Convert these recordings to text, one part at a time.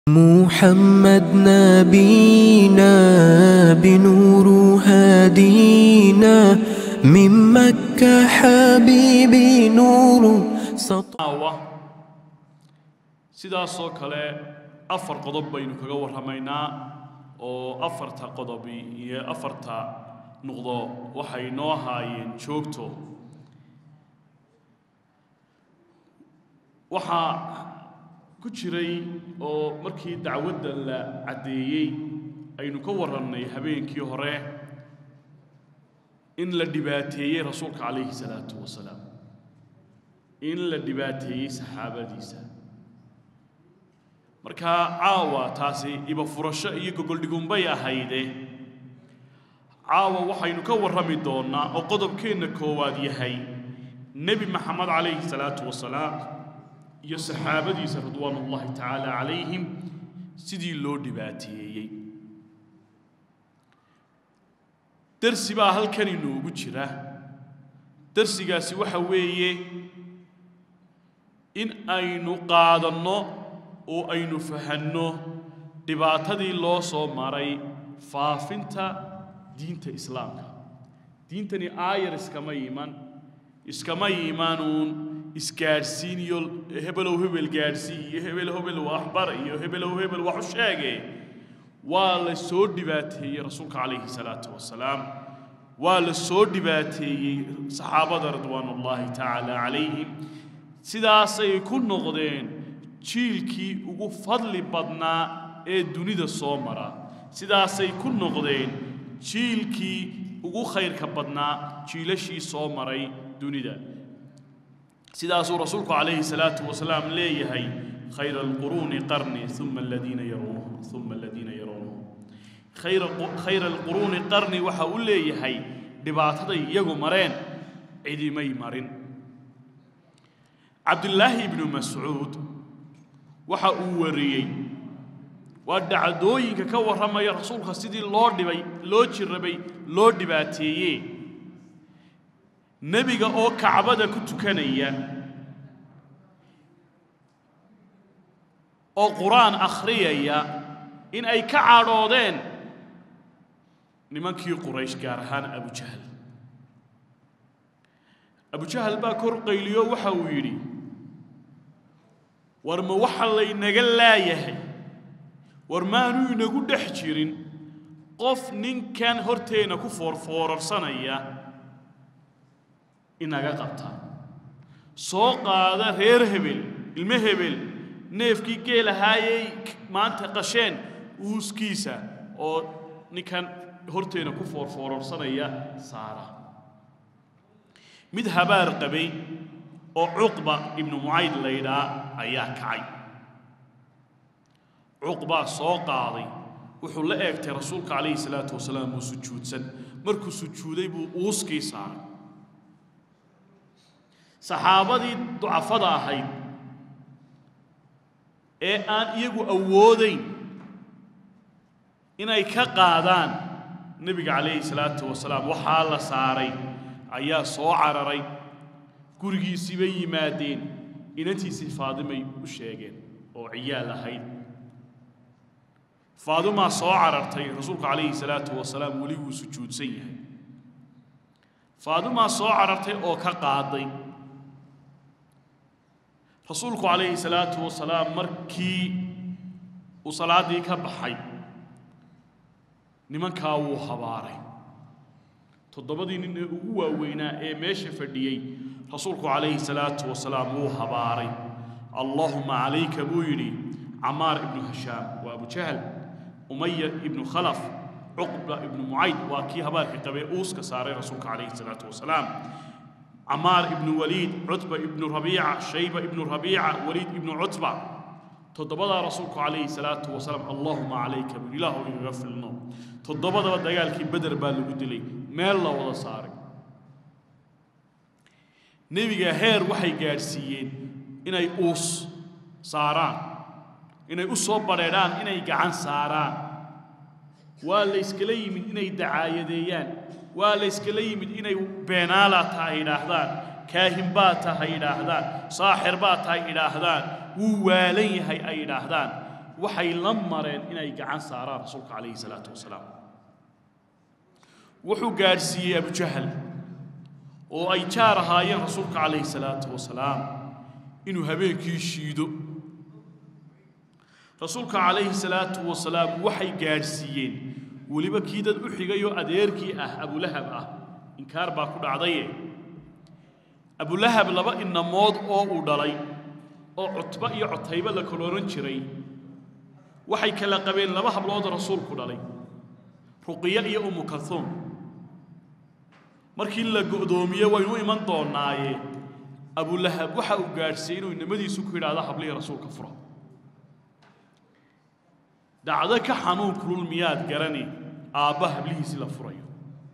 محمد نبينا بنور هادينا من مكة حبيبي نور سطع sidaasoo kale afar qodob baynu kaga warramaynaa oo afarta qodob iyo afarta nuqdo waxay noo haayeen joogto waxa ku jiray oo markii dacwadda la cadeeyay aynu ka warranay habeenkii hore in la dhibaateeyay rasuulka kaleeyhi salaatu wasalaam in la dhibaateeyay saxaabadiisa marka caawa taasi iba furasho iyo gogoldhigumbay ahayde caawa waxaynu ka warrami doonaa oo qodobkeena koowaad yahay nabi maxamed kaleeyhi salaatu wasalaam iyo saxaabadiisa ridwaanullaahi tacaala calayhim sidii loo dhibaateeyay darsi baa halkan inoogu jira darsigaasi waxa weeye in aynu qaadanno oo aynu fahanno dhibaatadii loo soo maray faafinta diinta islaamka diintani aayar iskama iimaanuun isgaadhsiin iyo hebelow hebel gaadhsii iyo hebel waxbar iyo hebelow hebel wax u sheege waa la soo dhibaateeyey rasuulka calayhi salaatu wasalaam waa la soo dhibaateeyey saxaabada ridwaanullaahi tacaala calayhim sidaasay ku noqdeen jiilkii ugu fadli badnaa ee dunida soo mara sidaasay ku noqdeen jiilkii ugu khayrka badnaa jiilashii soo maray dunida sidaasuu rasuulku calayhi salaatu wasalaam leeyahay khayra alquruuni qarni uma aladiina yaruunahum uma aladiina yaruunahum khayra alquruuni qarni waxa uu leeyahay dhibaataday iyagu mareen cidimay marin cabdullaahi ibnu mascuud waxa uu wariyey waa dhacdooyinka ka warramaya rasuulka sidii loo dhibay loo jirrabay loo dhibaateeyey nebiga oo kacbada ku tukanaya oo quraan akhriyaya in ay ka cadhoodeen nimankii quraysh gaar ahaan abu jahal baa kor qayliyo waxa uu yidhi war ma waxa laynaga laayahay war maanu inagu dhex jirin qof ninkan horteena ku foorfoorarsanaya inaga qabta soo qaada reer hebel ilmo hebel neefkii geelahaayay maanta qasheen uuskiisa oo ninkan horteena ku foorfoorarsanaya saara mid habaar qabay oo cuqba ibnu mucayd laydhaa ayaa kacay cuqbaa soo qaaday wuxuu la eegtay rasuulka calayhi salaatu wasalaam uu sujuudsan markuu sujuuday buu uuskii saaray saxaabadii ducafada ahayd ee aan iyagu awoodayn inay ka qaadaan nebiga calayhi salaatu wasalaam waxaa la saaray ayaa soo cararay gurigiisii bay yimaadeen inantiisii faadimay u sheegeen oo ciyaal ahayd faadumaa soo carartay rasuulku calayhi salaatu wasalaam weli wuu sujuudsan yahay faadumaa soo carartay oo ka qaaday rasuulku calayhi salaatu wasalaam markii uu salaadii ka baxay nimankaa wuu habaaray toddobadii nin ee ugu waaweynaa ee meesha fadhiyey rasuulku calayhi salaatu wasalaam wuu habaaray allahuma calayka buu yidhi camaar ibnu hashaam waa abu jahal umaya ibnu khalaf cuqba ibnu mucayd waa kii habaarka qabee uuska saaray rasuulka calayhi salaatu wasalaam عمار ابن وليد عتبة ابن ربيعة شيبة ابن ربيعة وليد ابن عتبة تضبط رسولك عليه الصلاة والسلام اللهم عليك بالله يغفر لنا تضبط دجال كي بدر بالوجود لي ما الله ولا صارك نبي هير وحي جارسيين إن يؤوس صاران إن يؤوس صبران إن يجعن صاران ولا يسكلي من إن يدعاية ديان ولا يسكلي من إن بينالا تاهي راهدان كاهن با تاهي راهدان صاحر با تاهي راهدان ووالي هاي أي راهدان waxay la mareen inay gacan saaraan rasuulka calayhi salaatu wasalaam wuxuu gaarsiiyey abu jahal oo ay jaar ahaayeen rasuulka calayhi salaatu wasalaam inuu habeenkii shiido rasuulka calayhi salaatu wasalaam waxay gaarsiiyeen waliba kii dad u xigayo adeerkii ah abu lahab ah inkaar baa ku dhacday abu lahab laba inamood oo uu dhalay oo cutba iyo cutayba la kaloran jiray waxay kala qabeen laba hablood rasuulku dhalay ruqiya iyo ummu kalthum markii la go'doomiye waynu iman doonaaye abu lahab waxa uu gaarsiiyay inuu nimadiisu ku yiraahdo hablii rasuulka furo dacdo ka xanuun kulul miyaad garani aabba hablihiisi la furayo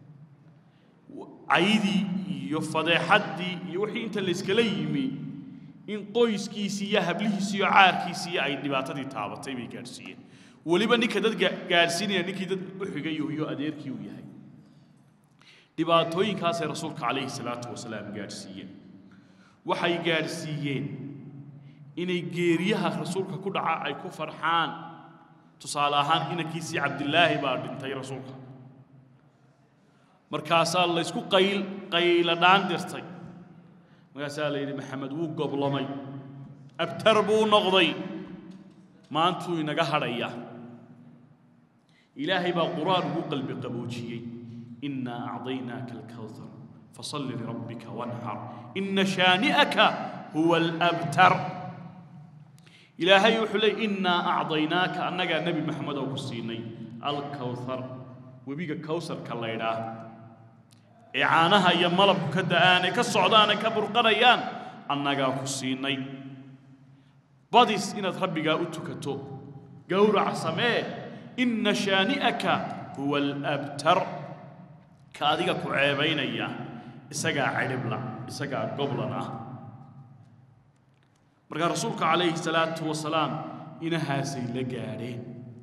caydii iyo fadeexadii iyo wixii inta la iskala yimi in qoyskiisii iyo hablihiisii iyo caarkiisii ay dhibaatadii taabatay bay gaarsiiyeen waliba ninka dad gaarsiinaya ninkii dad u xigay iyo adeerkii uu yahay dhibaatooyinkaas ay rasuulka calayhi salaatu wasalaam gaarsiiyeen waxay gaarsiiyeen inay geeriyaha rasuulka ku dhaca ay ku farxaan tusaale ahaan inankiisii cabdillaahi baa dhintay rasuulka markaasaa la isku qayla dhaan dirtay markaasaa la yidhi maxamed wuu goblamay abtar buu noqday maantuu inaga hadhaya ilaahay baa qur'aan ugu qalbi qaboojiyey innaa acdaynaaka alkawthar fasalli lirabbika wanhar inna shaani'aka huwa alabtar ilaahay wuxuu leeyahay innaa acdaynaaka annagaa nebi maxamed oo ku siinay alkawthar webiga kawsarka la yidhaah ee caanaha iyo malabku ka da'aan ee ka socdaan ee ka burqanayaan annagaa ku siinay badis inaad rabbigaa u tukato gowrac samee inna shaani'aka huwa alabtar ka adiga ku ceebaynaya isagaa cidhibla isagaa goblan ah markaa rasuulka calayhi salaatu wasalaam inahaasay la gaadheen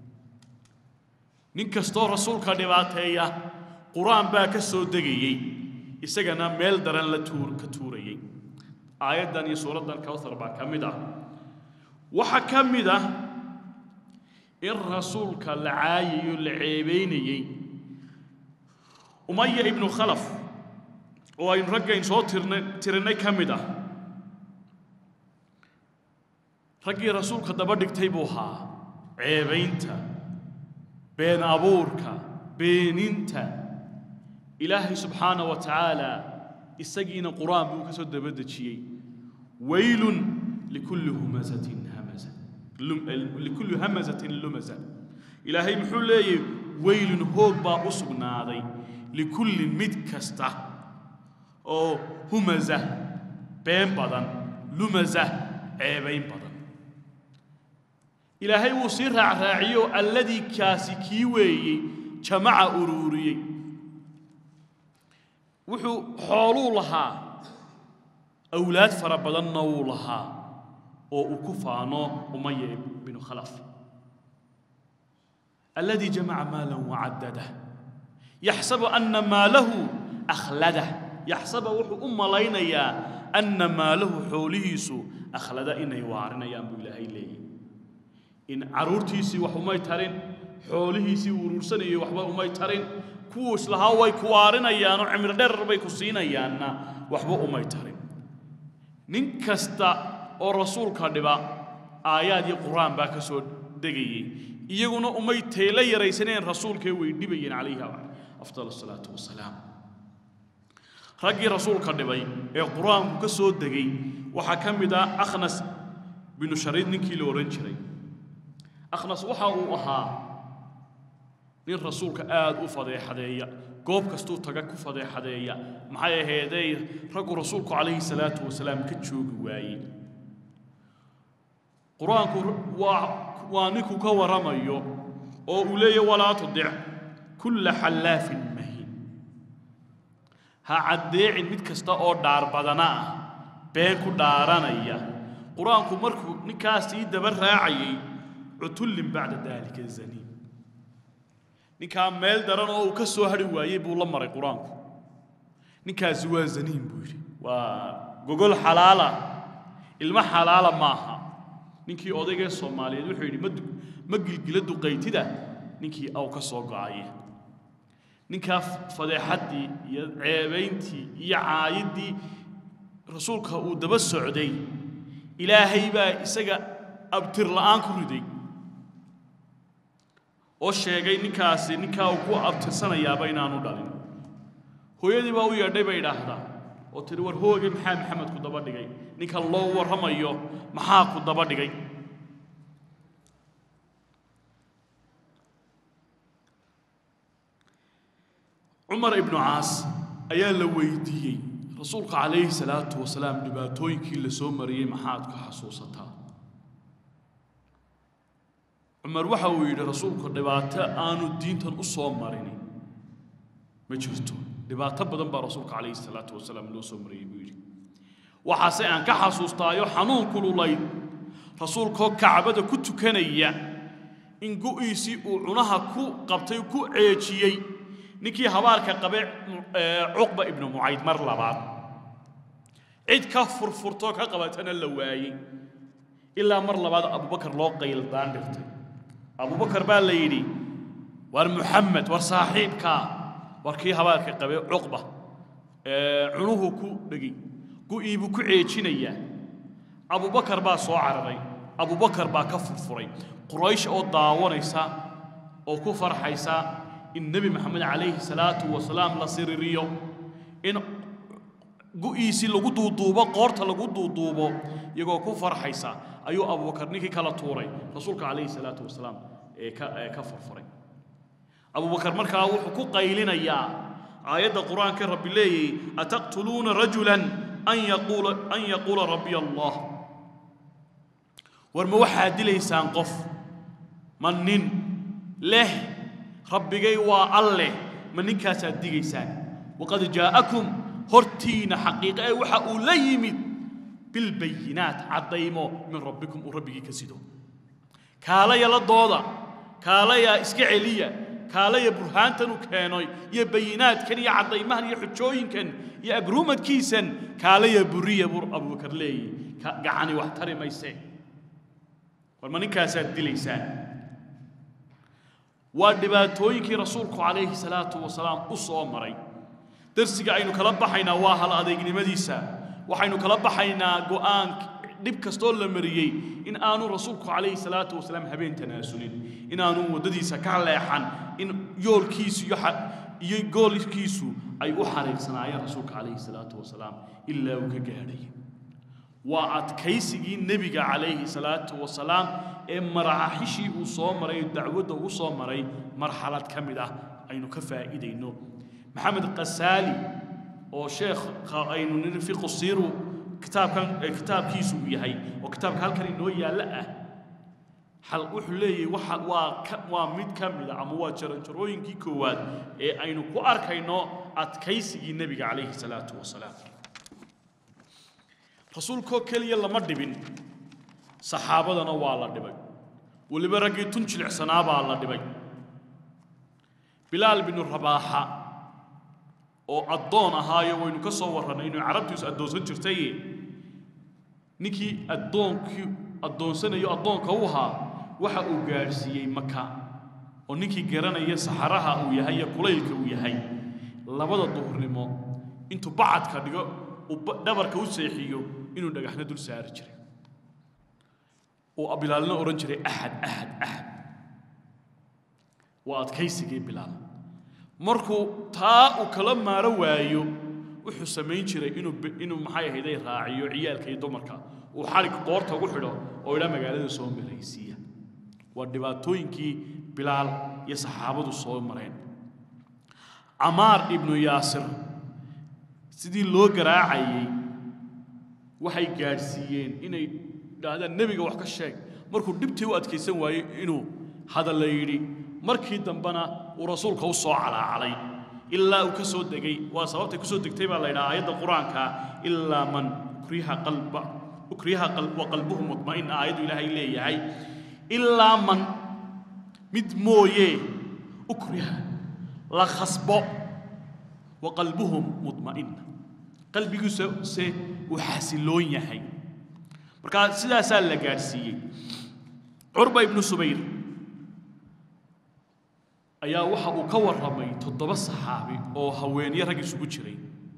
nin kastoo rasuulka dhibaateeya qur'aan baa ka soo degayey isagana meel daran la ka tuurayey aayaddan iyo suuraddan kawthar baa ka mid ah waxa ka mid ah in rasuulka la caayayo la ceebaynayey umaya ibnu khalaf oo aynu raggayn soo tirinay ka mid ah raggii rasuulka daba dhigtay buu ahaa ceebaynta been abuurka beeninta ilaahay subxaanahu wa tacaala isagiina qur'aan buu ka soo daba dejiyey waylun likulli humazatin hamaza likulli hamazatin lumaza ilaahay muxuu leeyahay waylun hoog baa u sugnaaday likulli mid kasta oo humaza been badan lumaza ceebayn badan ilaahay wuu sii raacraaciyo alladii kaasi kii weeyey jamaca ururiyey wuxuu xooluu lahaa awlaad fara badanna wuu lahaa oo uu ku faano umaya ibnu khalaf alladii jamaca maalan wacaddadah yaxsabu anna maalahu akhladah yaxsaba wuxuu u malaynayaa anna maalahu xoolihiisu akhlada inay waarinayaan buu ilaahay leeyahy in caruurtiisii wax umay tarin xoolihiisii urursanayay waxba umay tarin kuwa islahaa way ku waarinayaan oo cimri dheer bay ku siinayaanna waxba umay tarin nin kasta oo rasuulka dhiba aayaad iyo qur'aan baa ka soo degayay iyaguna umay teela yaraysaneen rasuulkay way dhibayeen calayhi afdal salaatu wasalaam raggii rasuulka dhibay ee qur'aanku ka soo degay waxaa ka mid ah akhnas binu shariid ninkii la oran jiray akhnas waxa uu ahaa nin rasuulka aad u fadeexadeeya goob kastuu taga ku fadeexadeeya maxay ahaydey raggu rasuulku calayhi salaatu wasalaam ka joogi waayey qur'aanku waa ninku ka waramayo oo uu leeyahay walaa tudic kulla xallaafin mahiin ha caddeecin mid kasta oo dhaar badana ah been ku dhaaranaya qur'aanku markuu ninkaasii daba raacayay cutullin bacda daalika zaniim ninkaa meel daran oo uu ka soo hari waayey buu la maray qur'aanku ninkaasi waa zaniim buu yidhi waa gogol xalaala ilmo xalaala maaha ninkii odayga Soomaaliyeed wuxuu yidhi ma gilgila duqaytida ninkii aw ka soo go'ay ninka fadeexadii iyo ceebayntii iyo caayidii rasuulka uu daba socday ilaahay baa isaga abtir la'aan ku riday oo sheegay ninkaasi ninka uu ku abtirsanayaaba inaanu dhalin hooyadii baa u yeedhay bay idhaahdaa oo tiri war hoogay maxaa maxamed ku daba dhigay ninka loo warramayo maxaa ku daba dhigay Umar ibn Aas ayaa la weydiiyay rasuulka calayhi salaatu wasalaam dhibaatooyinkii la soo mariyay maxaad ku xasuusataa Umar waxa uu yidhi rasuulku dhibaato aanu diintan u soo marin ma jirto dhibaato badan baa rasuulka calayhi salaatu wasalaam loo soo mariyay buu yidhi waxaase aan ka xasuustaayo xanuun kululayd rasuulkoo kacbada ku tukanaya in go'iisii uu cunaha ku qabtay ku ceejiyey ninkii habaarka qabe Uqba ibn Mu'ayd mar labaad cid ka furfurto ka qabatana la waayay ilaa mar labaad Abu Bakar loo qeyldan dhigtay Abu Bakar baa la yiri war Muhammad war saaxiibka warkii habaarka qabe Uqba cunuhu ku dhigi ku iibu ku ceejinaya Abu Bakar baa soo cararay Abu Bakar baa ka furfuray Quraysh oo daawanaysa oo ku farxaysa in Nabi Muhammad alayhi salatu wasalaam la sirriyo in go'iisi lagu duuduubo qoorta lagu duuduubo iyagoo ku farxaysa ayuu Abu Bakar ninkii kala tuuray rasuulka alayhi salatu wasalaam ka furfuray Abu Bakar markaa wuxuu ku qaylinayaa aayada quraanka Rabbi leeyay ataqtuluna rajulan an yaqula rabbi Allah war ma waxa dilaysaan qof man leh rabbigay waa alle ma ninkaas aad digaysaan waqad jaakum hortiina xaqiiqay waxa uu la yimid bil bayinat cadaymo min rabbikum rabbigi kasido kaala yala dooda kaala ya iska celiya kaala ya burhaantan u keenay iyo bayinaadkan iyo cadaymahan iyo xujooyinkan iyo agruumadkiisan kaala ya buriya bur Abu Bakar leey gacani wax tari maysay war ma ninkaas aad dilaysaan ودباتوينكي رسولك عليه الصلاة والسلام أصومري درسك أينو كلبحينا واهل أديقني مديسة وحينو كلبحينا قوان دبك استول مريي إن آنو رسولك عليه الصلاة والسلام هبين تناسلين إن آنو ودديسة كعلاحان إن يول كيسو يقول كيسو أي أحرق صنايا رسولك عليه الصلاة والسلام إلا وكجاري وأتكيسي النبي عليه الصلاة والسلام مراحشي وصومري دعوة وصومري مرحلة كاملة أينو كفائدة إنه محمد القسالي أو شيخ أينو في قصير كتاب كيسو يهي وكتاب كان إنه يلا حل وحلي ومد كاملة عموات جرنجروين كي كواد أينو كوارك إنه أتكيسي النبي عليه الصلاة والسلام رسولك كلي يلا مدبين صحابتنا والله دبي ولبرقي تنشل حسنابا الله دبي بلال بن الرباح او ادون هاي وينو كسورنا انه عربتي ادوسن جرتي نيكي ادون سنيو ادون كوها waxa uu gaarsiiyay Makka oo ninkii garanaya saxaraha uu yahay kuleylka uu yahay labada duhurnimo intuu bacadka dhigo dhabarka u seexiyo inuu dhagaxna dul saar jiray وأبلالنا أورنجري أحد وأتكيسي بلال مركو تا وكلام ما روايو وحسمين جري إنه محايا هيدا راعيو عيال كي دمركا وحالك قورتا وحده وإلا مقالة سوم بليسية والدباتوين كي بلال يصحابه الصوم مرين عمار ابن ياسر سيدي لو قراعي وحي قارسيين إنه هذا النبي wax ka sheeg markuu dibtii u adkeysan waayay inuu hadal la yiri markii dambana uu rasuulka u soo calaalay illa uu ka soo degay waa sababta ku soo degtay baa la yiraahdaa ayada quraanka illa man ukriha qalbuhu mutma'in ayadu ilaahay leeyahay illa man mid mooye ukriha la khasbo wa qalbuhum mutma'in qalbigiisu se u xasiloon yahay marka sidaasaa la gaarsiiyey Curba ibn Subayr ayaa waxa uu ka warramay 7 saxaabi oo haweenyo rag isugu jiray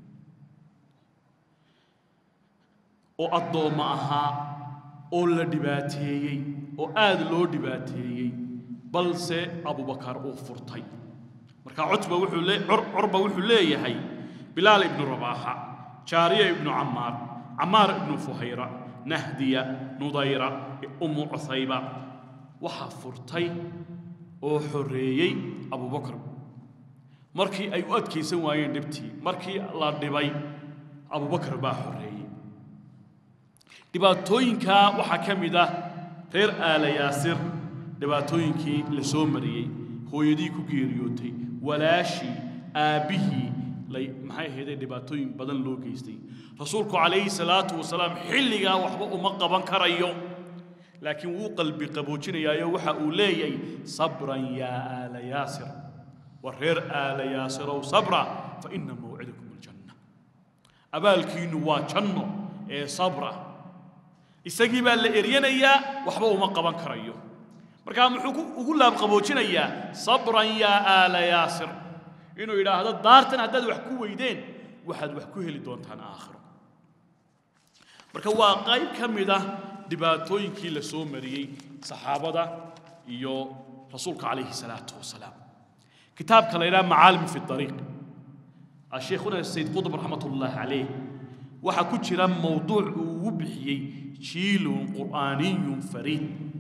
oo addooma ahaa oo la dhibaateeyey oo aad loo dhibaateeyey balse Abu Bakar uu furtay marka Curba wuxuu leeyahay Bilal ibn Rabaha Jariya ibn Ammar ibn Fuhayra Nahdiya Nudayra Uthayba waxa furtay oo xoreeyay Abu Bakar markii ay u adkeysan waayeen dhibtii markii la dhibay Abu Bakar baa xoreeyay dhibaatooyinka waxa kamid ah reer Aala Yaasir dhibaatooyinkii la soo mariyay hooyadii ku geeriyootay walaashi aabihii maxay ahayd dhibaatooyin badan loo geystay rasuulku calayhi salaatu wasalaam xilliga waxba uma qaban karayo laakiin wuu qalbi qaboojinayaayo waxa uu leeyahay sabran ya Aala Yaasir wa reer Aala Yaasir oo sabra fa inna maw'idakum aljanna abaalkiinu waa janno ee sabra isagii baa la eriyanayaa waxba uma qaban karayo marka muxuu ugu laab qaboojinayaa sabran ya Aala Yaasir inuu yiraahdo daartan haddaad wax ku weydeen waxaad wax ku heli doontaan aakhiro marka waa qayb kamid ah dhibaatooyinkii la soo mariyay saxaabada iyo rasuulka calayhi salaatu wasalaam kitaabka la yiraahdo macaalim fi tariiq الشيخنا السيد قطب رحمة الله عليه waxa ku jira mawduuc uu bixiyay jiilun quraaniyun fariid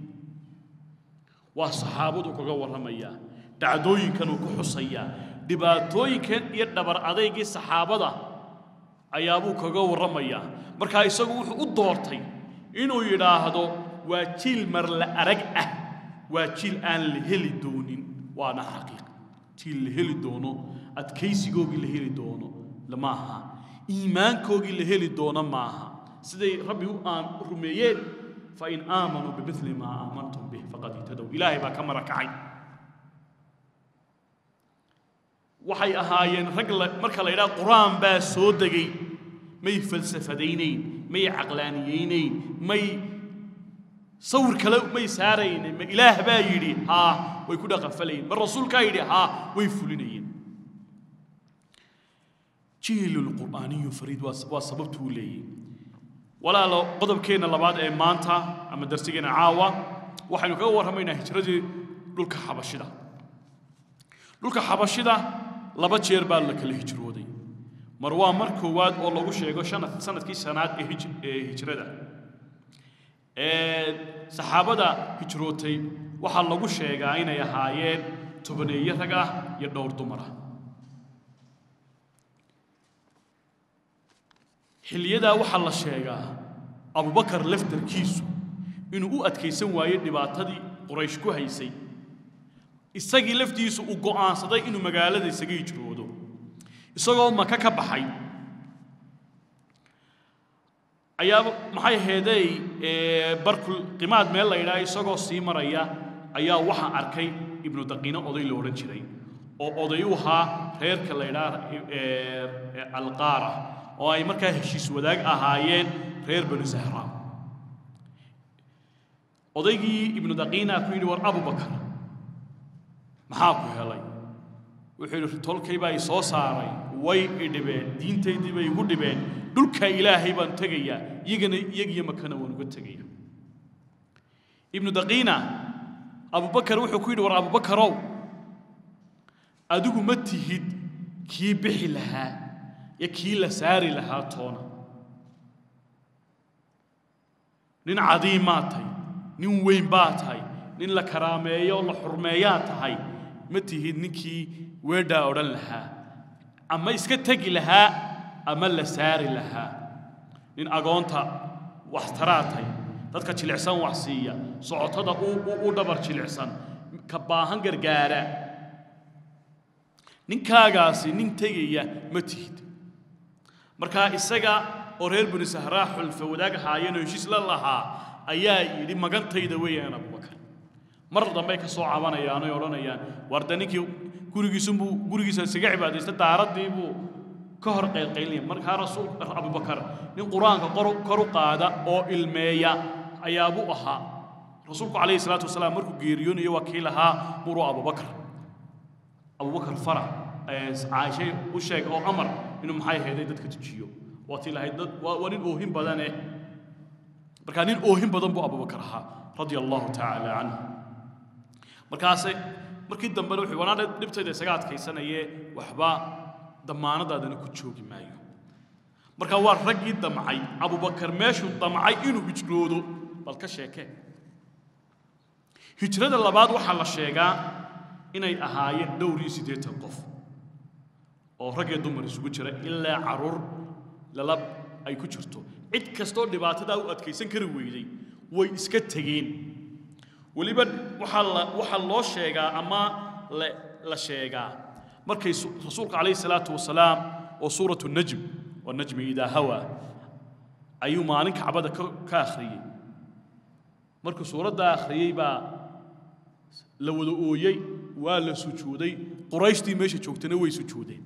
wa saxaabadu kaga waramaya dhacdooyinkan uu ku xusaya dhibaatooyinkan iyo dhabar adeegii saxaabada ayaabuu kaga waramaya marka isagu wuxuu u doortay inuu yiraahdo waa jiil mar la arag ah waa jiil aan la heli doonin waana xaqiiq jiil la heli doono adkaysigoogi la heli doono lamaha iimaankoogi la heli doono maaha siday rabbi u aan rumeeyeen fa in aamanu bimithli ma aamantum bih faqad ihtadaw ilaahi baa ka marakacay waxay ahaayeen rag marka la yiraahdo quraan baa soo degay may falsafadaynayn may aqlaaniyaynayn may sawir kale may saarayn ma ilaah baa yiri ha way ku dhaqafaleen ma rasuulka yiri ha way fulinayeen jiil quraaniyo fariid waa sababtu leeyay walaalo qodobkeena labaad ee maanta ama darsigeena caawa waxaanu kaga warramaynaa hijradii dhulka xabashida laba jeer baa la kala hijrooday mar waa mar koowaad oo lagu sheego sanadkii sanaad ee hijrada saxaabada hijrootay waxa lagu sheegaa inay ahaayeen tobaneeye rag ah iyo dhowr dumar ah xilliyada waxa la sheegaa Abu Bakar laftarkiisu inuu u adkeysan waayay dhibaatadii Quraysh ku haysay isagii laftiisu u go'aansaday inuu magaalada isaga hijroodo isagoo Maka ka baxay ayaa maxay heeday barkul qimaad meel la yiraahdo isagoo sii maraya ayaa waxa arkay ibnu daqiina oday la oran jiray oo odayuha reerka la yiraahdo alqaara oo ay markaa heshiis wadaag ahaayeen reer bani Zahra odaygii ibnu daqiina ku yiri war Abu Bakar maxaa ku helay wuxuu yiri tolkay baa soo saaray way idhibeen diinteedii bay ugu dhibeen dhulka ilaahay baan tagaya iyagiyo makana waan uga tagaya ibnu daqiina Abu Bakar wuxuu ku yiri war Abu Bakarow adigu ma tihid kii bixi lahaa يكي لساري لها تونا نين عظيماتي نين وين باتي نين لكرامية ولا حرمياتي متي نكي ودا أورن لها أما إسكتجي لها أما لساري لها نين أجونتا واحتراتي تذكر تلعسان وحسية صعود هذا أو دبر تلعسان كباهن جرجارة نين كاغاسي نين تيجي متيد marka isaga oo reer bani Zahra xulfa wadaag haayeen heshiis la lahaa ayaa yiri magantayda weeyaan Abu Bakar mar dambe ka soo cabanayaan oo oranayaan wardaninkii gurigiisa isaga cibaadeysta daaradii buu كهر قيلين مركها رسول أبو بكر من قرآن كرو قادة أو المية أيابو أها رسولك عليه الصلاة والسلام مركو جيريون يوكيلها مرو أبو بكر فرع عايشة وشيء أو أمر إنه محاي هذا يدك تجيو واتيلا هيدا ونين أوهم بدنه مركانين أوهم بدن أبو بكر رضي الله تعالى عنه مركاسي markii dambe wuxuu wanaad dhibtayda sagaadkay sanaye waxba damaanadaadana ku joogi maayo marka waa ragii damcay Abu Bakar meeshu damcay inuu hijroodo bal ka sheekay hijrada labaad waxa la sheegaa inay ahaayeen dhowr iyo 80 qof oo rag iyo dumar isugu jira ilaa caruur lalab ay ku jirto cid kasto dhibaatada u adkaysan kari weeyday way iska tageen waliba waxa loo sheegaa ama la sheegaa markay rasuulka kaleey salaatu wasalaam oo suuratu najm wa najmi idha hawa ayu maalinka cabada ka akhriyay markuu suurada akhriyay ba la wada ooyay waa la sujuuday qurayshtii meesha joogtana way sujuudeen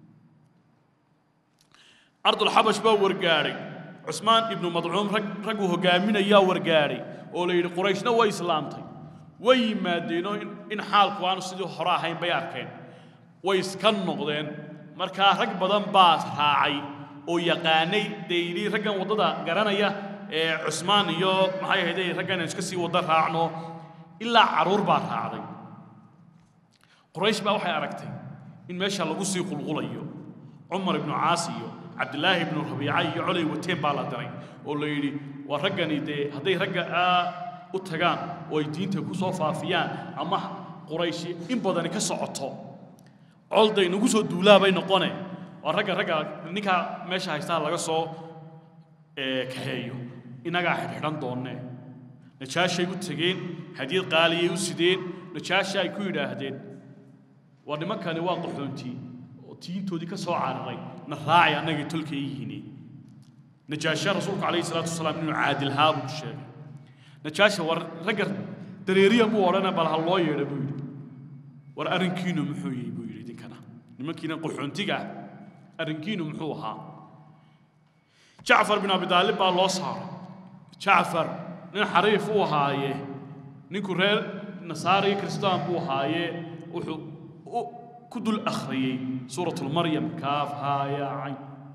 ardul habash ba wargaaray Usmaan ibn Mad'uum rag hogaaminaya wargaaray oo la yiri qurayshna way islaamtay way yimaadeen in xaalku aanu sidii hore ahayn bay arkeen way iska noqdeen marka rag badan baa raacay oo yaqaanay deeyri raggan wadada garanaya ee Usmaan iyo maxay ahayd raggan iska sii wada raacno ilaa caruur baa raacday quraysh baa waxay aragtay in meesha lagu sii qulqulayo Umar ibn Aas iyo Abdullah ibn Rabi'a iyo Ulay wateen baa la diray oo la yiri waa raggani haday ragga u tagaan oo ay diinta ku soo faafiyaan ama quraysh in badan ka socoto colday nagu soo duulaabay noqonay oo ragga ninka meesha haysta laga soo kaheeyo inaga xidhan doonne najaashay u tageen hadiyad qaaliye u sideen najaashay ku yiraahdeen waa nimankani waa qaxoontii oo tiintoodii ka soo cararay na raacay anaga tulkay yihiin najaasha rasuulka kaleey salaatu wasalaam inuu caadil haabu sheegay najaasha war ragga dareeriya mu orana bal hal loo yeedho buu yiri war arinkiinu muxuu yahay buu yiri dinkana nimankiina qaxoontiga arinkiinu muxuu ahaa Jaafar bin Abi Talib baa loo saaray Jaafar nin xariif u ahaaye ninku reer nasaari kristaan buu ahaaye wuxuu ku dul akhriyay suuratul maryam kaaf ha ya ayn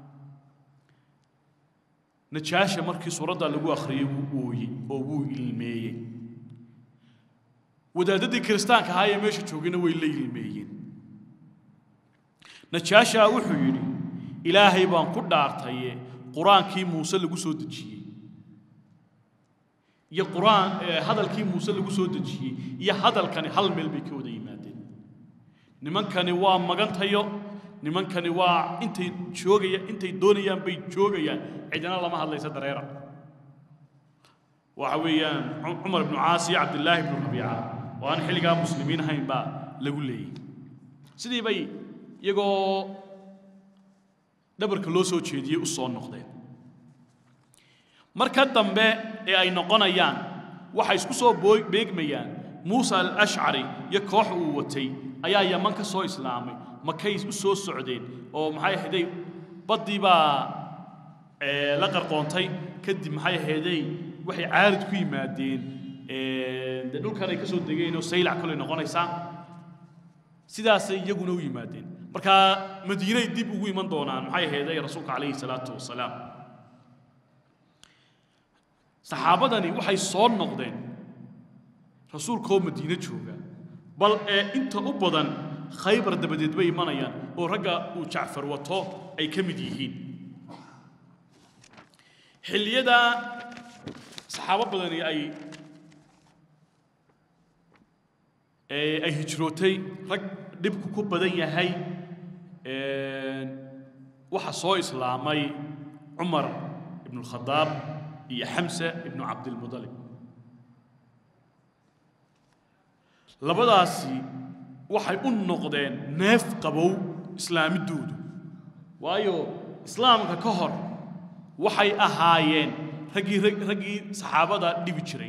najaasha markii suurada lagu akhriyay wuu ooyay oo wuu ilmeeyay wadaadadii kristaanka ahaayee meesha joogina way la ilmeeyeen najaasha wuxuu yiri ilaahay baan ku dhaartay quraankii Muuse lagu soo dejiyay iyo quraan hadalkii Muuse lagu soo dejiyay iyo hadalkani hal meel bay ka wada yimaadeen nimankani waa magantayo nimankani waa intay doonayaan bay joogayaan cidina lama hadlaysa dareera waxa weeyaan Umar ibn Aas iyo Abdullah ibn Rabi'a oo aan xiliga muslimiin ahayn ba lagu leeyay sidii bay iyagoo dabarka loo soo jeediyay u soo noqdeen marka dambe ee ay noqonayaan waxa isku soo beegmayaan Musa al-Ash'ari iyo koox uu watay ayaa Yaman ka soo islaamay makay u soo socdeen oo maxay haday badiba la qarqoontay kadib maxay haday waxay caarid ku yimaadeen dhulkan ay ka soo degeen oo saylac kale noqonaysa sidaas iyaguna u yimaadeen marka Madiina dib ugu iman doonaan maxay haday rasuulka kaleey salaatu wasalaam saxaabadani waxay soo noqdeen rasuulka oo Madiina jooga bal inta u badan Khaybar dabadeed bay imanayaan oo ragga uu Jaafar wato ay kamid yihiin xilliyada saxaabo badani ay hijrootay rag dibku ku badan yahay waxa soo islaamay Umar ibn al-Khattab iyo Hamza ibn Abd al-Muttalib labadaasi waxay u noqdeen neef qabow islaamidoodu waayo islaamka ka hor waxay ahaayeen ragii saxaabada dhibi jiray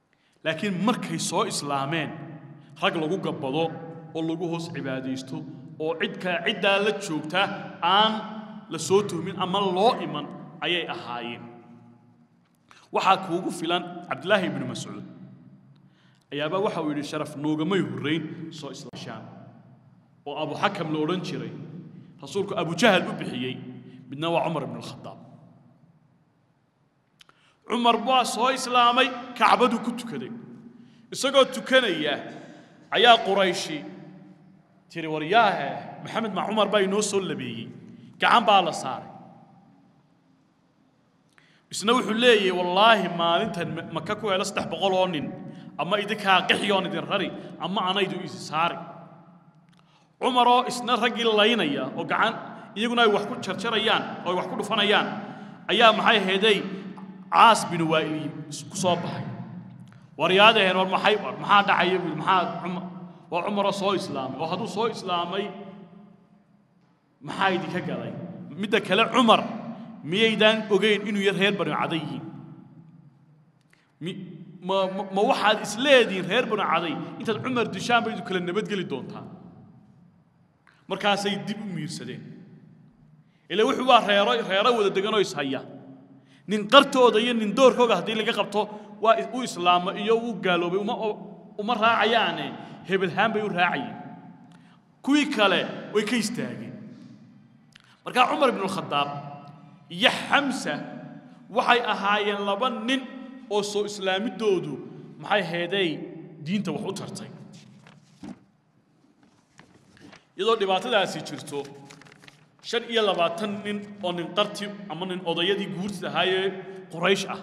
laakiin markay soo islaameen rag lagu gabado oo lagu hoos cibaadeysto oo ciddaa la joogta aan la soo tuhmin ama loo iman ayay ahaayeen waxaa kuugu filan cabdillaahi ibnu mascuud ayaaba waxa uu yidhi sharaf noogamay horrayn soo islaashaan oo abu xakam la odhan jiray rasuulku abu jahal u bixiyey midna waa cumar ibnu alkhadaab cumar baa soo islaamay kacbadu ku tukaday isagoo tukanaya ayaa qurayshi tiri waryaahe maxamed ma cumar baa inoo soo labeeyey gacan baa la saaray isna wuxuu leeyahay wallaahi maalintan maka ku helo 300 oo nin ama idinkaa qixyoon idin rari ama anaydu isi saari cumaroo isna raggii laynaya oo gacan iyaguna ay wax ku jarjarayaan oo wax ku dhufanayaan ayaa maxay heeday caas bin waa'il ku soo baxay waryaadeen war maxaa dhacay maxaa waa cumar soo islaamay oo haduu soo islaamay maxaa idinka galay midda kale cumar miyaydan ogeyn inuu yar reer banu caday ma waxaad isleediin reer banu caday intaad cumar dishaan bay kala nabad gali doontaa markaasay dib u miirsadeen ilaa wuxuu waa reero wada degan oo is haya nin qartooda iyo nin doorkooda hadii laga qabto waa uu islaamo iyo uu gaaloobay uma raacayaane hebelhaan bay u raacayeen kuwii kale way ka istaageen marka cumar ibn al-khattab iyo xamsa waxay ahaayeen laba nin oo soo islaamidoodu maxay heeday diinta wax u tartay iyadoo dhibaatadaasi jirto 25 nin oo nin qarti ama nin odayadii guurta ahaayee quraysh ah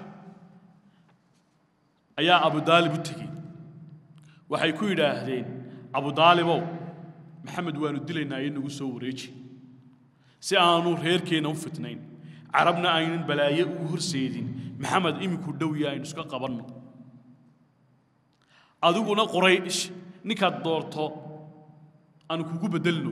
ayaa abu daalib u tagay waxay ku yiraahdeen abu daalibow maxamed waanu dilaynaa inagu soo wareeji si aanu reerkeena u fitnayn arabna aynan balaaye ugu horseedin maxamed iminku dhow yahay isku qabanno adiguna quraysh ninka doorto aan kugu bedelno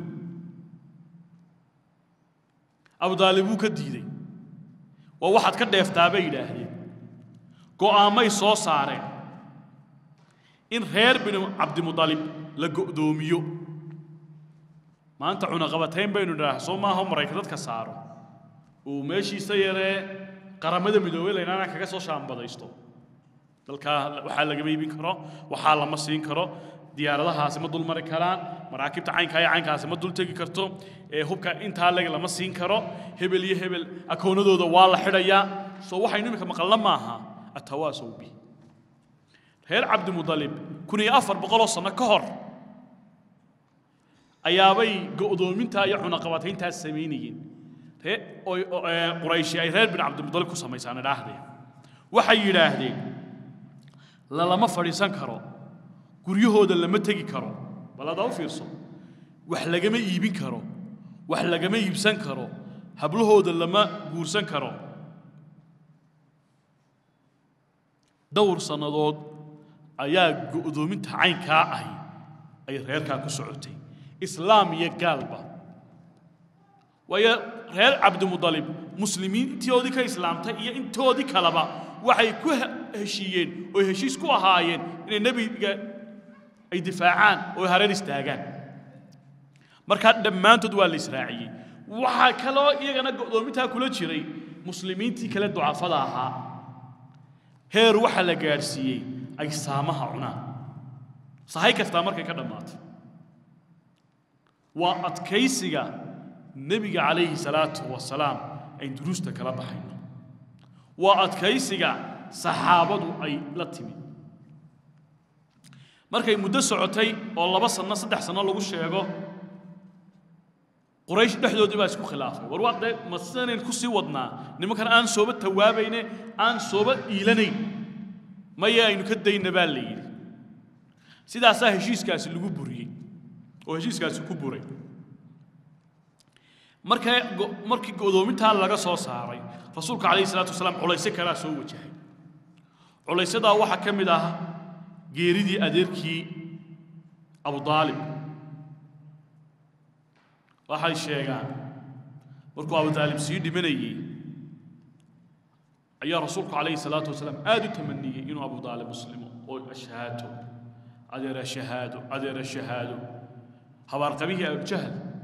abu daalib uu ka diiday waa waxaad ka dheeftaa bay yiraahdeen go'aamay soo saareen in reer bin abdi mudalib la go'doomiyo maanta cuna qabatayn baynu dhaah Soomaha Mareykanka dadka saaro oo meeshiisa yaree qaramada midoobay leeyna kaga soo shaambadaysto dalka waxa laga meeybin karo waxa lama siin karo diyaaradahaasi ma dul mari karaan maraakibta caynkaasi ma dul tagi karto ee hubka inta lama siin karo hebel iyo hebel akoonadooda waa la xidhaya soo waxaynu imika maqalna maaha atawaasaw bi reer abdi mudalib 1400 sano ka hor ayaabay go'doominta iyo cuna qabataynta sameeyeen quraysh ay reer bin abdi mudalib ku sameeysan dhaahdeen waxay yiraahdeen la lama fariisan karo guryahooda lama tagi karo balada u fiirso wax lagama iibin karo wax lagama iibsan karo hablahooda lama guursan karo dawr sanadood ayaa go'doominta caynka ah ay reerka ku socotay islaam iyo gaalba waya reer abdi mudalib muslimiintoodii ka islaamtay iyo intoodii kalaba waxay ku heshiiyeen oo heshiis ku ahaayeen in nabiga ay difaacaan oo hareer istaagaan marka dhamaantood waa la israaciyay waxa kale oo iyagana go'doominta kula jiray muslimiintii kala ducafada ahaa heer waxa la gaarsiiyay ay saamaha cunaan sahay kasta markay ka dhamaato waa adkaysiga nabiga calayhi salaatu wasalaam ay duruusta kala baxayno waa adkaysiga saxaabadu ay la timi markay muddo socotay oo 2 sano 3 sano lagu sheego quraysh dhaxdoodii baa isku khilaafay war waqti masalan ku sii wadnaa nimankan aan sooba tawaabayne aan sooba iilanayn ma yaaynu ka dayna baa leeyay sidaas heshiiskaasi lagu buriyay oo heshiiskaasi ku buray markii go'doominta laga soo saaray rasuulka kaleey salaatu wasalaam culayse kala soo wajahay culaysada waxa kamid ah geeridii adeerkii abu daalib waxay sheegaan markuu abu daalib sii dhimanayay ayaa rasuulku kaleey salaatu wasalaam aad u tamaniyay inuu abu daalib muslimo oo ashhaado adeer shahaado habar qabihi abu jahl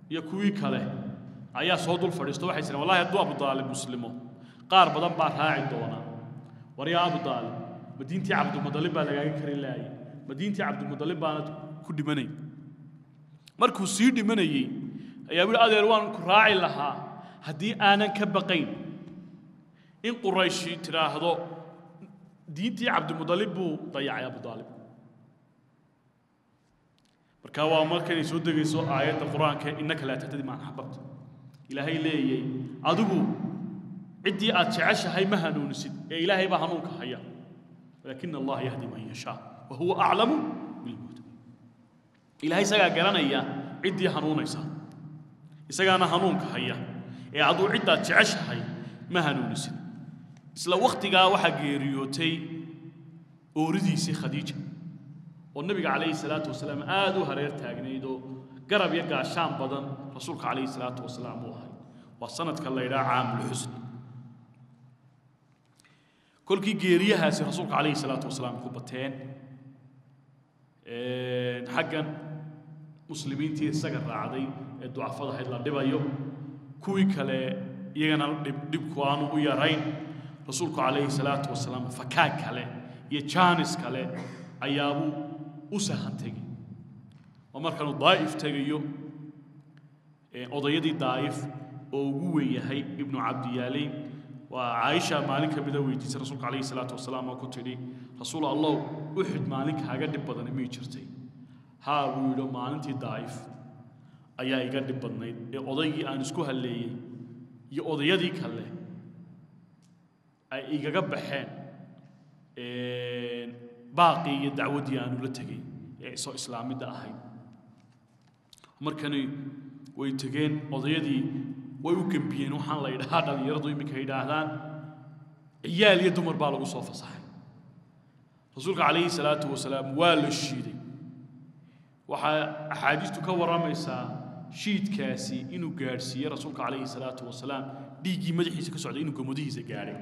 iyo kuwii kale ayaa soo dul fadhiisto waxay jireen wallahi hadduu Abu Daalib muslimo qaar badan baa raaci doona wariya Abu Daalib madiintii Abdul Muttalib baa lagaga kari laayay madiintii Abdul Muttalib baana ku dhimanay markuu sii dhimanayay ayaa bil adeer waan ku raaci lahaa haddii aanan ka baqayn in Qurayshi tiraahdo diintii Abdul Muttalib buu dayacay Abu Daalib marka waa markay soo degayso aayadda Quraanka innaka la tahtadi ma ahbabta ilaahay leeyay adigu cidii aad jeceshahay ma hanuunisid ee ilaahay baa hanuunka haya laakiin Allah yahdi man yasha wa huwa a'lamu bil muhtadin ilaahay isaga garanaya cidii hanuunaysa isagaana hanuunka haya ee adu cidda jeceshahay ma hanuunisid isla waqtiga waxa geeriyootay ooridiisi Khadiija oo nabiga kaleey salaatu wasalaam aad u hareer taagnaydo garab iyo gaashaan badan rasuulka kaleey salaatu wasalaam uu ahay waa sanadka la yiraahdo caamul husn kolkii geeriyahaasi rasuulka kaleey salaatu wasalaam ku bateen xaqan muslimiintii isaga raacday ee ducafada hayd la dhibayo kuwii kale iyagana dhibku aanu u yarayn rasuulku kaleey salaatu wasalaam fakaa kale iyo jaanis kale ayaabu usahantay oo markanu daa'if tagayo odayadii daa'if oo ugu weeyahay ibnu Abdiyaalay wa Aisha maalinka mida weydiisay rasuulka kaleey salaatu wasalaam oo ku tiri rasuul Allah Uhud maalinka haga dib badan ma jirtay ha uu yidho maalintii daa'if ayaa iga dib badnayd ee odaygii aan isku haleeyay iyo odayadii kale ay igaga baxeen باقي دعودي أنا ولا تجي سو إسلامي ده أهين مركني ويتجين قضيتي ويمكن بينو حن لا يهذا يرضي منك هيدا هذان عيال يدمر بالغ صوفة صح رسولك عليه الصلاة والسلام والشيدي وحديث تكور رميسا شيد كاسي إنه جارسي رسولك عليه الصلاة والسلام بيجي مدحي سكسعد إنه كمديه زجاري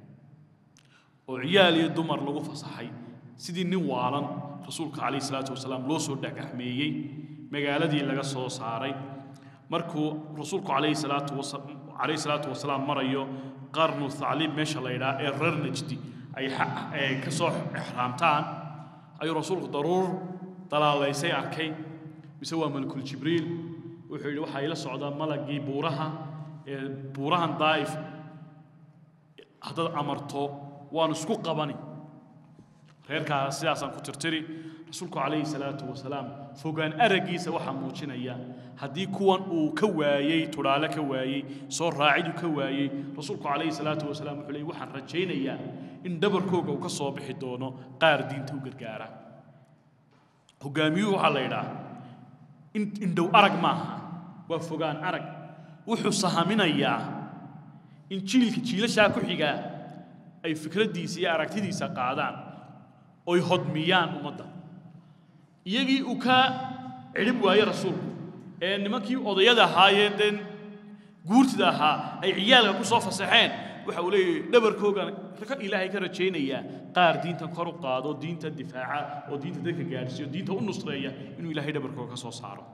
وعيال يدمر لغو فصحي sidii nin waalan rasuulka kaleey salaatu wasalaam loo soo dhagaxmeeyay magaaladii laga soo saaray markuu rasuulku kaleey salaatu wasalaam marayo qarnu thalib meesha la yiraahdo ee reer najdi ay ka soo ihraamtaan ay rasuulku daruur dalaalaysay arkay mise waa malakul jibriil wuxuu yiri waxa ila socda malagii buurahan daa'if hadda amarto waan isku qabani reerka sidaasaan ku tirtiri rasuulku kaleey salaatu wasalaam fogaan aragiisa waxa muujinaya hadii kuwan uu ka waayay turaale ka waayay soo raacidu ka waayay rasuulku kaleey salaatu wasalaam wuxuu leeyahay waxaan rajaynayaa in dabarkooga uu ka soo bixi doono qaar diinta u gargaara hogaamiyuhu waxa la yiraahdaa in dhow arag maaha waa fogaan arag wuxuu sahaminayaa in jiilasha ku xiga ay fikradiisa iyo aragtidiisa qaadaan oo hodmiyaan umada iyagii uu ka cilib waayay rasuulku ee nimankii odayada ahaayeen guurtida ahaa ay ciyaalka ku soo fasaxeen waxa uu leeyahay dhabarkooga ka ilaahay ka rajeynaya qaar diinta kor u qaado diinta difaaca oo diinta dadka gaarsiyo diinta u nusreeya inuu ilaahay dhabarkooga ka soo saaro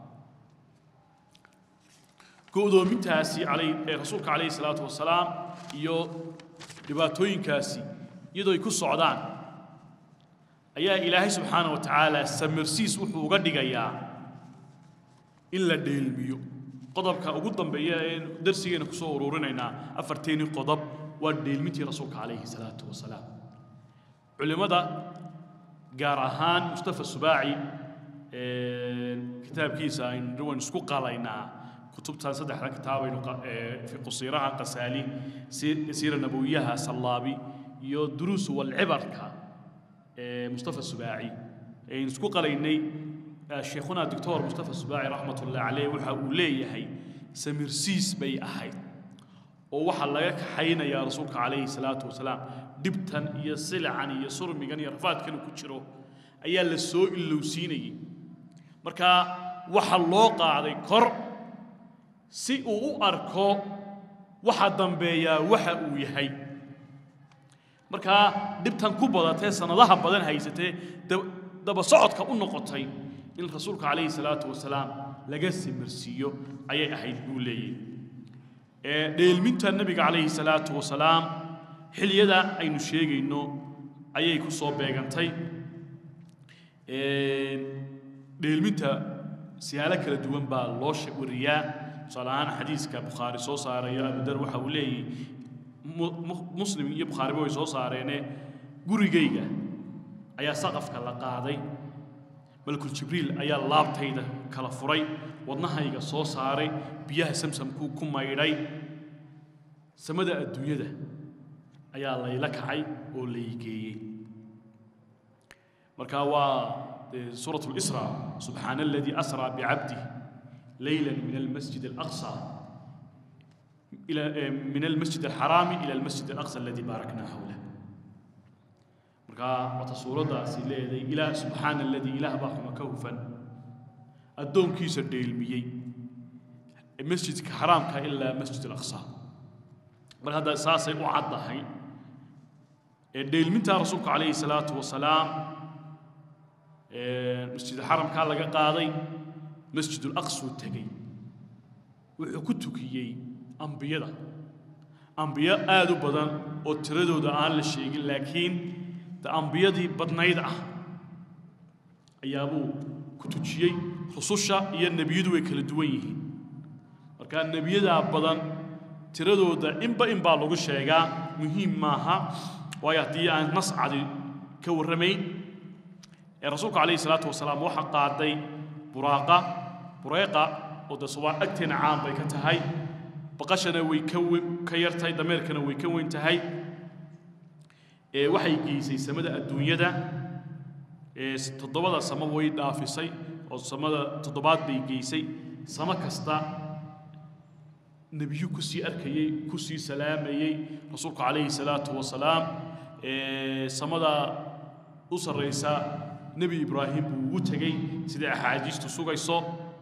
go'doomintaasi rasuulka kaleey salaatu wasalaam iyo dhibaatooyinkaasi iyadoo ay ku socdaan ayaa ilaahay subxaanahu wa tacaala samirsiis wuxuu uga dhigayaa in la dheelmiyo qodobka ugu dambeeya ee darsigeena ku soo ururinaynaa afarteeni qodob waa dheelmintii rasuulka kaleey salaatu wasalaam culimada gaar ahaan Mustafa Subaaci kitaabkiisa aynu isku qalaynaa kutubtan saddexda kitaab aynu fi qasiiraha qasali siira nabawiyaha sallabi iyo duruus wal ibarka مصطفى السباعي نسكو قليني شيخنا الدكتور مصطفى السباعي رحمة الله عليه وحا وليهي سميرسيس بي أحد ووحا لك حين يا رسولك عليه الصلاة والسلام دبتا يسلعني يسر ميغاني رفات كانوا كتشرو أيا للسوء اللوسيني مركا وحا اللوقع علي كر سيئو أركو وحا دنبيا وحا ويهي marka dibtan ku badatay sanadaha badan haysatay daba socodka u noqotay in rasuulka kaleey salaatu wasalaam laga simirsiiyo ayay ahayd buu leeyahay dheelminta nabiga calayhi salaatu wasalaam xilliyada aynu sheegayno ayay ku soo beegantay dheelminta siyaalo kala duwan baa loo wariyaa salaana xadiiska Bukhari soo saarayo Abu Dar waxa uu leeyahay Muslim iyo Bukhari way soo saareen gurigayga ayaa saqafka la qaaday malakul jibriil ayaa laabtayda kala furay wadnahayga soo saaray biyaha samsamku ku maydhay samada adduunyada ayaa layla kacay oo leeygeeyay marka waa suratul isra subhanalladhi asra bi'abdihi laylan min almasjid al-aqsa ila min almasjid al-haram ila almasjid al-aqsa alladhi barakna hawlahu marka suuradaasi leeday ila subhanalladhi ilaah baa xuma ka hufan adoonkiisa dheelmiyay masjidka haramka ila masjid al-aqsa mar hada saasay u cadahay dheelminta rasuulka calayhi salaatu wasalaam masjid al-haramka laga qaaday masjid al-aqsa tagay wuxuu ku tukiyay anbiyada aad u badan oo tiradooda aan la sheegin laakiin anbiyadii badnayd ayaabuu ku tujiyay rususha iyo nabiyadu way kala duwan yihiin marka nabiyada badan tiradooda in baa lagu sheegaa muhiim maaha waayo hadii aan nas cadi ka warramayn rasuulka calayhi salaatu wasalaam waxa qaaday buraaqa oo daswa agteena caan bay ka tahay baqashana way ka yartay dameerkana way ka weyn tahay waxay geysay samada adduunyada toddobada sama way dhaafisay oo samada toddobaad bay geysay sama kasta nabiyu ku sii arkayay ku sii salaamayay rasuulka calayhi salaatu wasalaam samada u sareysa nabi ibraahim buu u tagay sida axaadiistu sugayso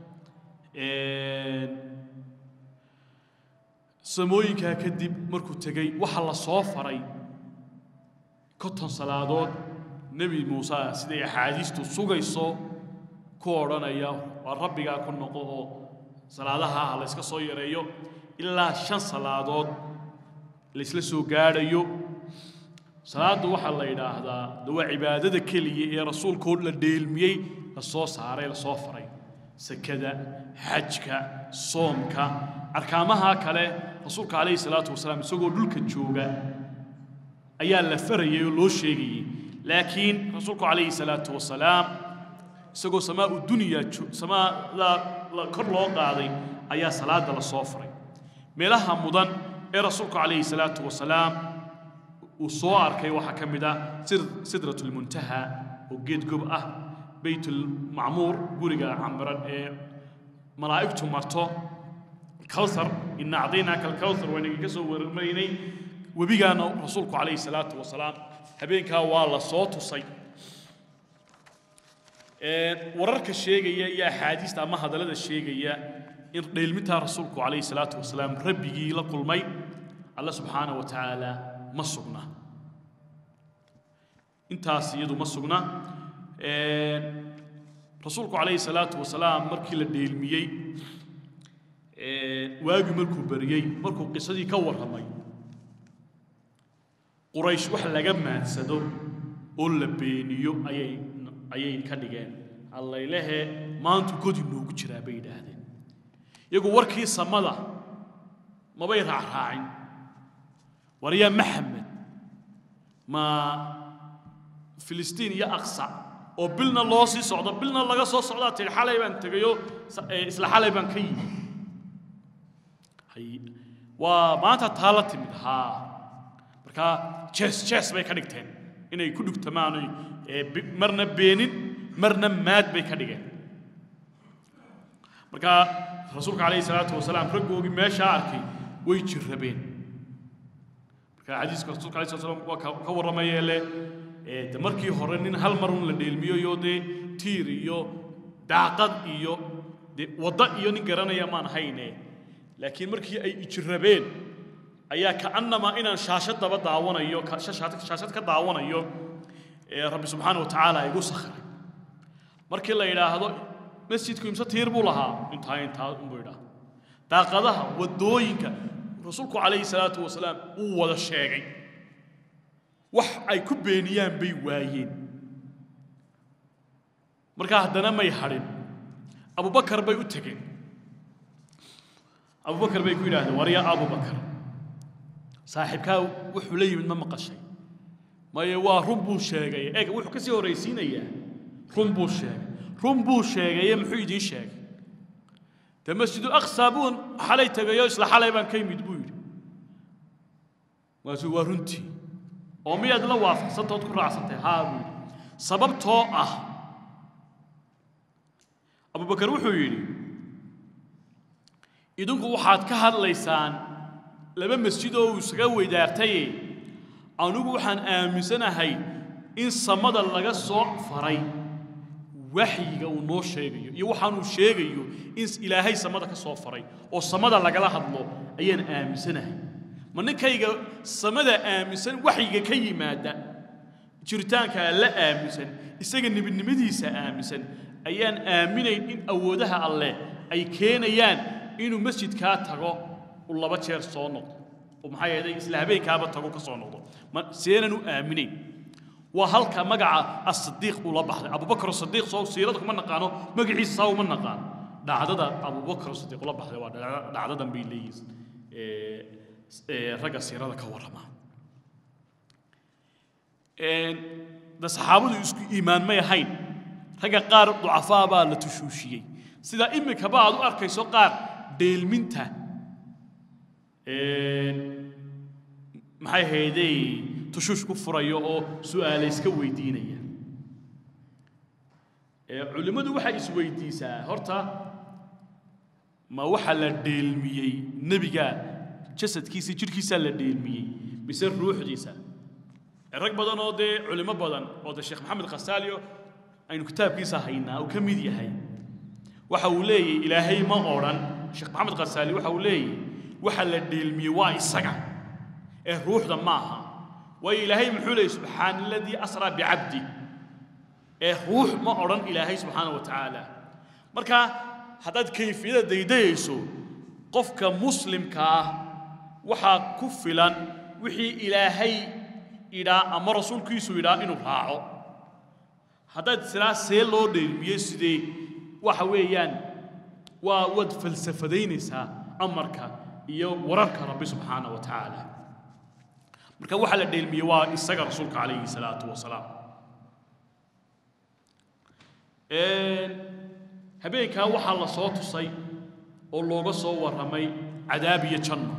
samooyinka kadib markuu tagay waxa la soo faray كتن صلادود نبي موسى سيدي حديث سوغيسو كورانيا وربيغا كنقو صلادها على اسكا سو يريو الا شن صلادود ليسلا سو غادايو صلاد waxa la yiraahdaa duwa cibaadada kaliya ee rasuulku la deelmiyay la soo saaray la soo faray sakada hajka soomka arkaamaha kale rasuulka kaleey salaatu wasalaam isagoo dhulka jooga ayaa la farayay oo loo sheegay laakiin rasuulku kaleey salaatu wasalaam isagoo samaa dunya samaa la kor loo qaaday ayaa salaada la soo faray meelaha mudan ee rasuulku kaleey salaatu wasalaam وصو arkay waxa kamida sidratul muntaha oo geed gob ah baytul ma'mur guriga amran ee malaa'iktu marto kawthar in aadina kal kawthar waniga ka soo warmaynay wabigaana rasuulku kaleey salaatu wasalaam habeenka waa la soo tusay wararka sheegaya iyo xadiista ama hadalada sheegaya in dheelminta rasuulku kaleey salaatu wasalaam rabbigi la kulmay Allah subhanahu wa ta'ala ما سقنا intaas iyadu ma sugna rasuulku kaleey salaatu wasalaam markii la dheelmiyay waagi markuu bariyay markuu qisadii ka warramay quraysh wax laga maadsado oo la beeniyo ayay ka dhigeen allah ilaahe maanta godi noogu jiraa bay yiraahdeen iyagu warkii samada ma bay raacraacin وريا محمد ما فلسطين يا أقصى وبلنا الله سي صعد بلنا الله قصة صعدات الحالة يبان تجيو إسلا حالة يبان كي هي وما تطالت منها بركا chess بيكانيكتين إنه يكونوا تماني مرنا بينين مرنا مات بيكانيكين بركا رسولك عليه الصلاة والسلام رجعوا ما شاركي ويجربين حديث رسول الله صلى الله عليه وسلم وكورمايه له markii hore nin hal mar la dheelmiyo yoode tiir iyo daaqad iyo wada iyo nin garanaya maan hayne laakiin markii ay ijrabeen ayaa ka annama inaan shaashad daba daawanayo shaashad ka daawanayo rabbi subhanahu wa ta'ala igu sakhray markii la yiraahdo masjidku imsa tiir buu lahaa intaa buu yidhaa daaqadaha wadooyinka rasuulku calayhi salaatu wasalaam uu wada sheegay wax ay ku beeniyaan bay waayeen markaa haddana may hadhin abubakar bay u tegeen abubakar bay ku yidhaahdeen war yaa abubakar saaxiibkaa wuxuu la yimid ma maqashay maye waa run buu sheegay eeg wuxuu ka sii horaysiinayaa run buu sheegay muxuu idiin sheegay de masjidu aqsa buu xalay tagayo isla xalay baan ka yimid buu yidhi waa runtii oo miyaad la waafaqsantood ku raacsantay haa buu yidhi sababtoo ah abubakar wuxuu yidhi idinku waxaad ka hadlaysaan laba masjid oo uu isaga weydaartay anigu waxaan aaminsanahay in samada laga soo faray waxyiga uu noo sheegayo iyo waxaanu sheegayo in ilaahay samada ka soo faray oo samada lagala hadlo ayaan aaminsanahay ma ninkayga samada aaminsan waxyiga ka yimaada jiritaanka la aaminsan isaga nibadnimadiisa aaminsan ayaan aaminayn in awoodaha alle ay keenayaan inuu masjidkaa tago uu laba jeer soo noqdo oo maxay yeelay isla habeenkaaba tago ka soo noqdo ma seenan u aaminayn وهلك مجا الصديق ولا بحر أبو بكر الصديق صو سيرتك ما نقانو مجا عيسى صو ما نقان ده عدد أبو بكر الصديق ولا بحر ده عدد بيليز رجع سيرتك ورما ده صحابه يسكو إيمان ما يهين رجع قار ضعفاء بقى لتشوشية سيدا إمك بعض أركي سو قار ديل منته maxay heeday tushush ku furayo oo su'aal iska weydiinaya culimadu waxa is weydiisaa horta ma waxa la dheelmiyay nabiga jasadkiisa jirkiisa la dheelmiyay mise ruuxdiisa rag badan oo de culimo badan oo de Sheikh Maxamed Qasaaliyo aynu kitaabkiisa haynaa oo kamid yahay waxa uu leeyahay ilaahay ma oran Sheikh Maxamed Qasaali waxa uu leeyahay waxa la dheelmiyay waa isaga روح ضماها وإلهي محولي سبحان الذي أسرى بعبدي روح ما أرن إلهي سبحانه وتعالى مركا حداد كيفية ديديسو قفك مسلم كا وحا كفلا وحي إلهي إلى أما رسول كيسو إلى إنو راعو حداد سلا سيلو ديل ميسدي وحويان وود فلسفة دينيسا أمركا إيو ورنك ربي سبحانه وتعالى marka waxa la dheelmiyay waa isaga rasuulka kaleey salaatu wasalaam habeenka waxa la soo tusay oo looga soo waramay cadaab iyo janno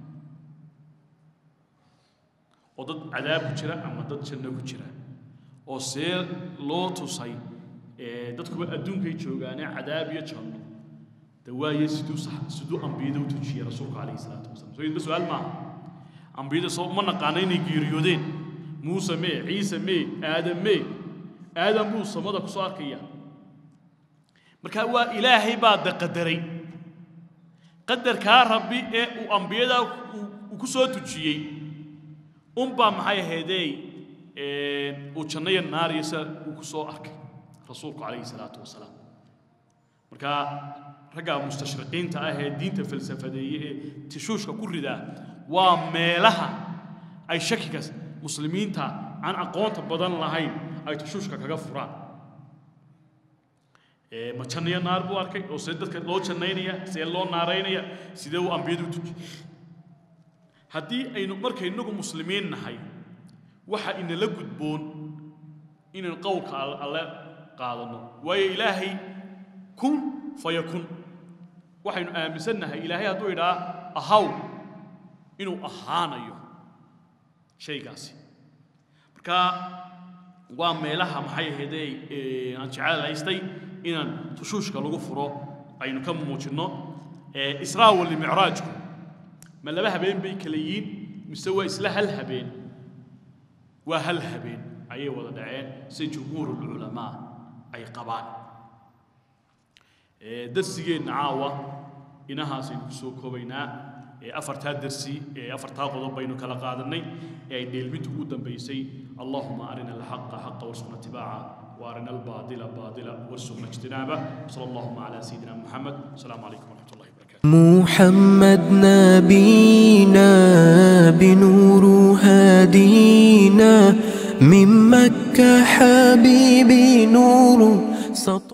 oo dad cadaab ku jira ama dad janno ku jira oo seel loo tusay dadku adduunka ay joogaan cadaab iyo janno dawaaye sidoo ambiyadu u tujiyay rasuulka kaleey salaatu wasalaam soo inta su'aal ma أنبياء صوب من قانين جيريودين موسى مي عيسى مي آدم موسى ماذا كسار كيا مركوا إلهي بعد قدري قدر كاربي وأنبياء وكسر تجيء بام هاي هدي وشنيا النار يسر وكسر رسولك عليه الصلاة والسلام مركا رجع مستشرقين تأهل دين تفلسفة دي تشوش كل ده وميلها أي شككس مسلمين تا عن أقوانت بدن لهين أي تشوش كغفران ما تشنيا نار بوارك أو سيدك لو تشنينيا سيلو نارينيا سيدو أمبيدو تج هدي أي نمر كإنكم مسلمين نهاي وح إن لجد بون إن القول على قالنا وإلهي كن فيكون وح إن آمسنا إلهي هدو إلى أهاو inuu ahaanayo shaygaasi marka waa meelaha maxay ahaydey aan jecelaystay inaan tushuushka lagu furo aynu ka muujino israa wal mi'raaj ma laba habeen bay kala yiin mise waa isla hal habeen waa hal habeen ayay wada dhaceen si jumhuurul ulama ay qabaan darsigeena caawa inahaas aynu soo koobaynaa أفرتها درسي أفرتها قضاء بينك لقادني ديل بنت قدام بيسي اللهم أرنا الحق حقا وارزقنا اتباعه وارنا الباطل باطلا وارزقنا اجتنابه. صلى الله على سيدنا محمد. السلام عليكم ورحمة الله وبركاته. محمد نبينا بنور هادينا، من مكة حبيبي نور سطع